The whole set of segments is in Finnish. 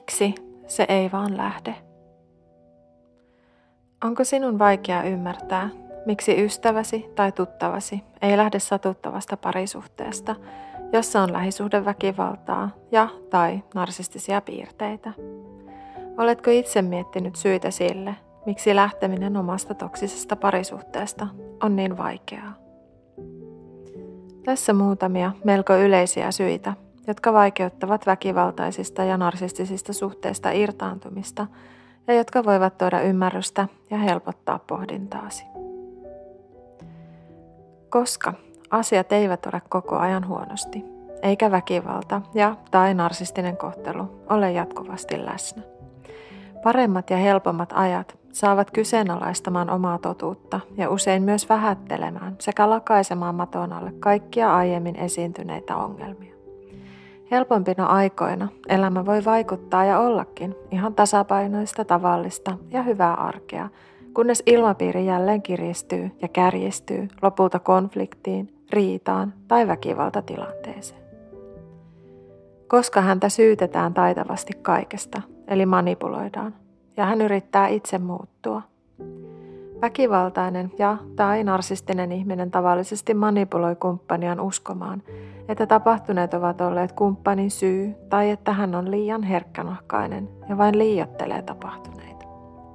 Miksi se ei vaan lähde? Onko sinun vaikea ymmärtää, miksi ystäväsi tai tuttavasi ei lähde satuttavasta parisuhteesta, jossa on lähisuhdeväkivaltaa ja tai narsistisia piirteitä? Oletko itse miettinyt syitä sille, miksi lähteminen omasta toksisesta parisuhteesta on niin vaikeaa? Tässä muutamia melko yleisiä syitä, jotka vaikeuttavat väkivaltaisista ja narsistisista suhteista irtaantumista ja jotka voivat tuoda ymmärrystä ja helpottaa pohdintaasi. Koska asiat eivät ole koko ajan huonosti, eikä väkivalta ja tai narsistinen kohtelu ole jatkuvasti läsnä. Paremmat ja helpommat ajat saavat kyseenalaistamaan omaa totuutta ja usein myös vähättelemään sekä lakaisemaan maton alle kaikkia aiemmin esiintyneitä ongelmia. Helpompina aikoina elämä voi vaikuttaa ja ollakin ihan tasapainoista, tavallista ja hyvää arkea, kunnes ilmapiiri jälleen kiristyy ja kärjistyy lopulta konfliktiin, riitaan tai väkivaltatilanteeseen. Koska häntä syytetään taitavasti kaikesta, eli manipuloidaan, ja hän yrittää itse muuttua. Väkivaltainen ja tai narsistinen ihminen tavallisesti manipuloi kumppaniaan uskomaan, että tapahtuneet ovat olleet kumppanin syy tai että hän on liian herkkänahkainen ja vain liioittelee tapahtuneita.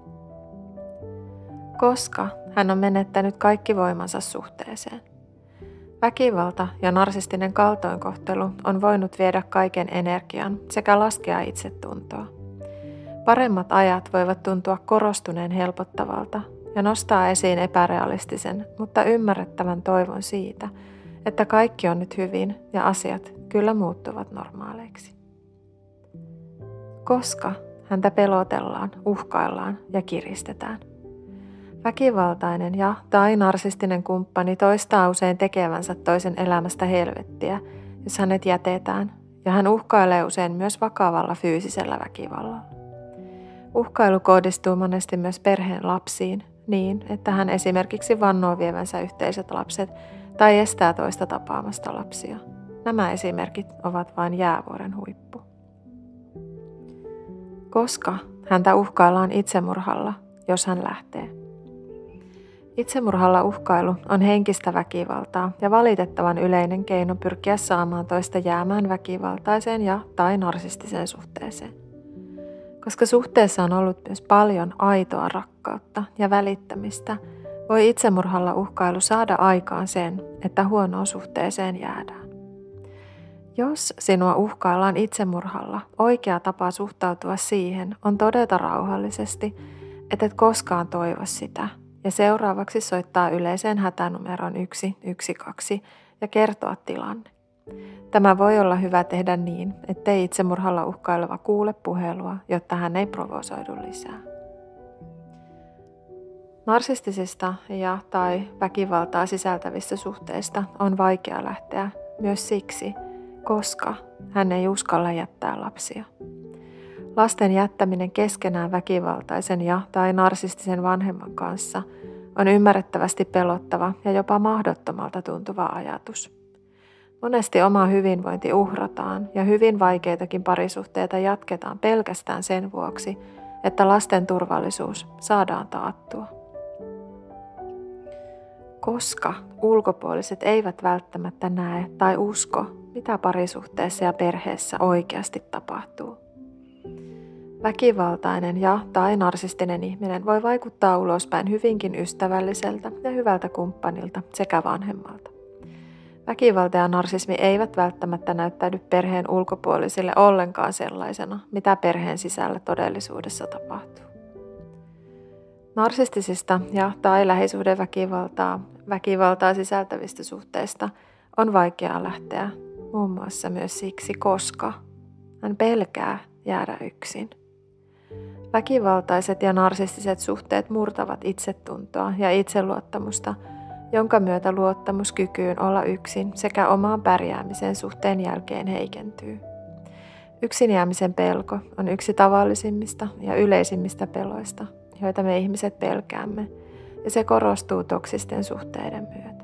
Koska hän on menettänyt kaikki voimansa suhteeseen. Väkivalta ja narsistinen kaltoinkohtelu on voinut viedä kaiken energian sekä laskea itsetuntoa. Paremmat ajat voivat tuntua korostuneen helpottavalta ja nostaa esiin epärealistisen, mutta ymmärrettävän toivon siitä, että kaikki on nyt hyvin ja asiat kyllä muuttuvat normaaleiksi. Koska häntä pelotellaan, uhkaillaan ja kiristetään. Väkivaltainen ja tai narsistinen kumppani toistaa usein tekevänsä toisen elämästä helvettiä, jos hänet jätetään, ja hän uhkailee usein myös vakavalla fyysisellä väkivallalla. Uhkailu kohdistuu monesti myös perheen lapsiin niin, että hän esimerkiksi vannoo vievänsä yhteiset lapset tai estää toista tapaamasta lapsia. Nämä esimerkit ovat vain jäävuoren huippu. Koska häntä uhkaillaan itsemurhalla, jos hän lähtee. Itsemurhalla uhkailu on henkistä väkivaltaa ja valitettavan yleinen keino pyrkiä saamaan toista jäämään väkivaltaiseen ja tai narsistiseen suhteeseen. Koska suhteessa on ollut myös paljon aitoa rakkautta ja välittämistä, voi itsemurhalla uhkailu saada aikaan sen, että huonoon suhteeseen jäädään. Jos sinua uhkaillaan itsemurhalla, oikea tapa suhtautua siihen on todeta rauhallisesti, että et koskaan toivo sitä, ja seuraavaksi soittaa yleiseen hätänumeroon 112 ja kertoa tilanne. Tämä voi olla hyvä tehdä niin, ettei itsemurhalla uhkaileva kuule puhelua, jotta hän ei provosoidu lisää. Narsistisista ja tai väkivaltaa sisältävistä suhteista on vaikea lähteä myös siksi, koska hän ei uskalla jättää lapsia. Lasten jättäminen keskenään väkivaltaisen ja tai narsistisen vanhemman kanssa on ymmärrettävästi pelottava ja jopa mahdottomalta tuntuva ajatus. Monesti oma hyvinvointi uhrataan ja hyvin vaikeitakin parisuhteita jatketaan pelkästään sen vuoksi, että lasten turvallisuus saadaan taattua. Koska ulkopuoliset eivät välttämättä näe tai usko, mitä parisuhteessa ja perheessä oikeasti tapahtuu. Väkivaltainen ja tai narsistinen ihminen voi vaikuttaa ulospäin hyvinkin ystävälliseltä ja hyvältä kumppanilta sekä vanhemmalta. Väkivalta ja narsismi eivät välttämättä näyttäydy perheen ulkopuolisille ollenkaan sellaisena, mitä perheen sisällä todellisuudessa tapahtuu. Narsistisista ja tai väkivaltaa sisältävistä suhteista on vaikeaa lähteä, muun muassa myös siksi, koska hän pelkää jäädä yksin. Väkivaltaiset ja narsistiset suhteet murtavat itsetuntoa ja itseluottamusta, jonka myötä luottamus kykyyn olla yksin sekä omaan pärjäämiseen suhteen jälkeen heikentyy. Yksin jäämisen pelko on yksi tavallisimmista ja yleisimmistä peloista, joita me ihmiset pelkäämme, ja se korostuu toksisten suhteiden myötä.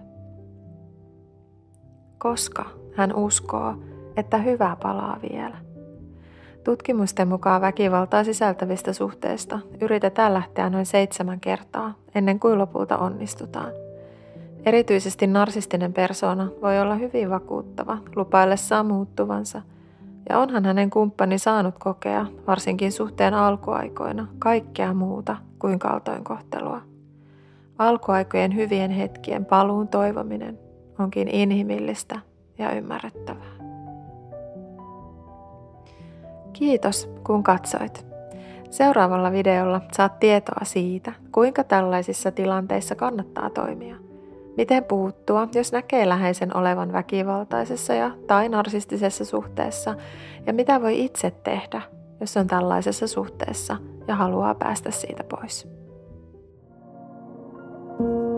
Koska hän uskoo, että hyvä palaa vielä. Tutkimusten mukaan väkivaltaa sisältävistä suhteista yritetään lähteä noin 7 kertaa ennen kuin lopulta onnistutaan. Erityisesti narsistinen persoona voi olla hyvin vakuuttava lupaillessaan muuttuvansa, ja onhan hänen kumppani saanut kokea, varsinkin suhteen alkuaikoina, kaikkea muuta kuin kaltoinkohtelua. Alkuaikojen hyvien hetkien paluun toivominen onkin inhimillistä ja ymmärrettävää. Kiitos, kun katsoit. Seuraavalla videolla saat tietoa siitä, kuinka tällaisissa tilanteissa kannattaa toimia. Miten puuttua, jos näkee läheisen olevan väkivaltaisessa tai narsistisessa suhteessa, ja mitä voi itse tehdä, jos on tällaisessa suhteessa ja haluaa päästä siitä pois.